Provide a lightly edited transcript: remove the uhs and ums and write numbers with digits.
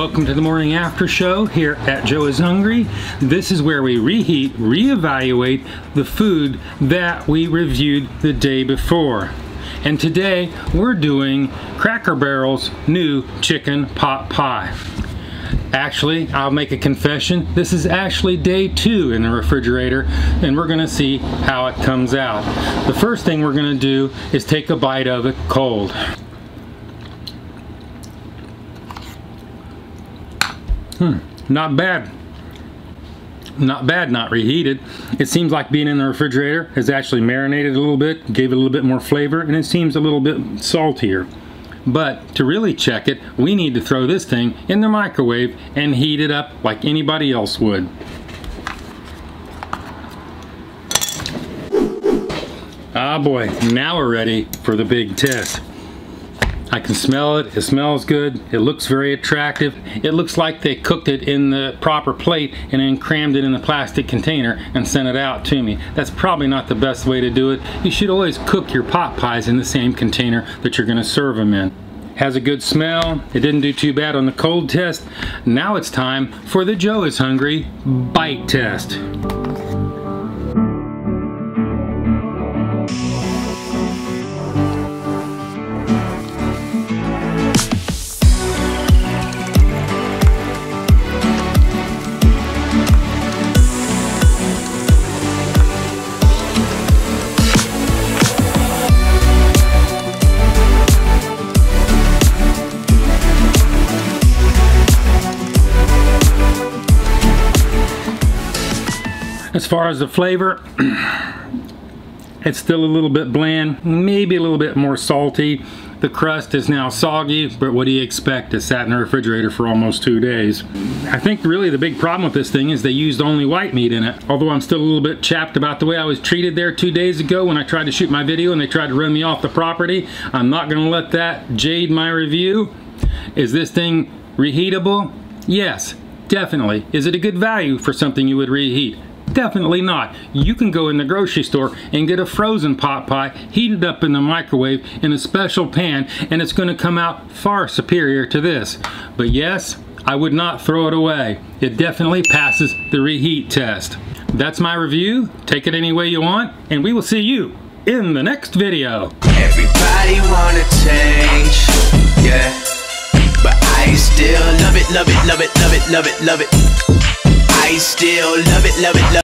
Welcome to the morning after show here at Joe is Hungry. This is where we reheat, reevaluate the food that we reviewed the day before. And today we're doing Cracker Barrel's new chicken pot pie. Actually, I'll make a confession. This is actually day 2 in the refrigerator, and we're gonna see how it comes out. The first thing we're gonna do is take a bite of it cold. Not bad. Not bad, not reheated. It seems like being in the refrigerator has actually marinated a little bit, gave it a little bit more flavor, and it seems a little bit saltier. But to really check it, we need to throw this thing in the microwave and heat it up like anybody else would. Ah boy, now we're ready for the big test. I can smell it. It smells good. It looks very attractive. It looks like they cooked it in the proper plate and then crammed it in a plastic container and sent it out to me. That's probably not the best way to do it. You should always cook your pot pies in the same container that you're going to serve them in. Has a good smell. It didn't do too bad on the cold test. Now it's time for the Joe is Hungry bite test. As far as the flavor, it's still a little bit bland, maybe a little bit more salty. The crust is now soggy, but what do you expect? It sat in the refrigerator for almost 2 days. I think really the big problem with this thing is they used only white meat in it. Although I'm still a little bit chapped about the way I was treated there 2 days ago when I tried to shoot my video and they tried to run me off the property. I'm not gonna let that jade my review. Is this thing reheatable? Yes, definitely. Is it a good value for something you would reheat? Definitely not. You can go in the grocery store and get a frozen pot pie, heat it up in the microwave in a special pan, and it's going to come out far superior to this. But yes, I would not throw it away. It definitely passes the reheat test. That's my review. Take it any way you want, and we will see you in the next video. Everybody wanna change, yeah, but I still love it, love it, love it, love it, love it, love it. I still love it, love it, love it.